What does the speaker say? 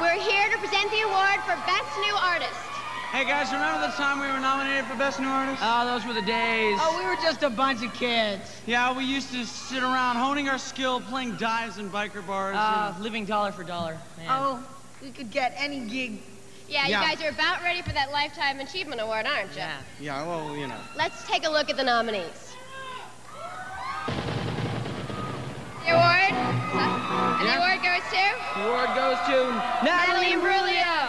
we're here to present the award for Best New Artist. Hey guys, remember the time we were nominated for Best New Artist? Oh, those were the days. Oh, we were just a bunch of kids. Yeah, we used to sit around honing our skill, playing dives in biker bars. Living dollar for dollar. Man. Oh, we could get any gig. Yeah, you guys are about ready for that Lifetime Achievement Award, aren't you? Yeah, well, you know. Let's take a look at the nominees. The award? And the award goes to? The award goes to Natalie Imbruglia.